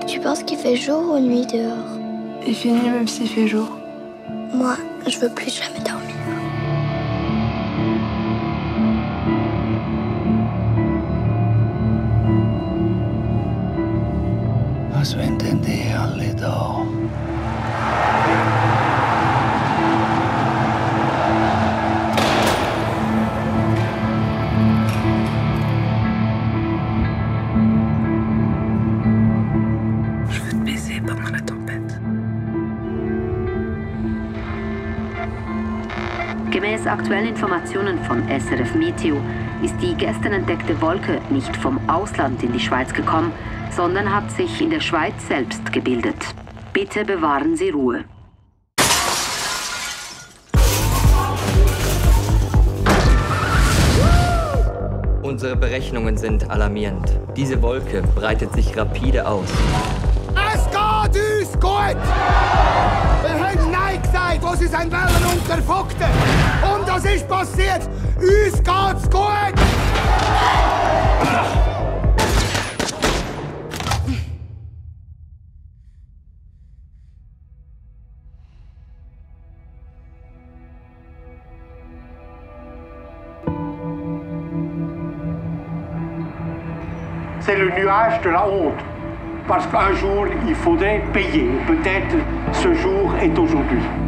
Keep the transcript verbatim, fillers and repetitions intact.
Tu penses qu'il fait jour ou nuit dehors? Il fait nuit même s'il fait jour. Moi, je veux plus jamais dormir. Hast du entendido, Lido? Je veux te baiser pendant la tempête. Gemäß aktuellen Informationen von S R F Meteo ist die gestern entdeckte Wolke nicht vom Ausland in die Schweiz gekommen, sondern hat sich in der Schweiz selbst gebildet. Bitte bewahren Sie Ruhe. Unsere Berechnungen sind alarmierend. Diese Wolke breitet sich rapide aus. Es geht uns gut! Wir haben Nein gesagt, wo sie sein wollen unterfuckten. Und das ist passiert. Uns geht's gut! C'est le nuage de la honte. Parce qu'un jour, il faudrait payer. Peut-être ce jour est aujourd'hui.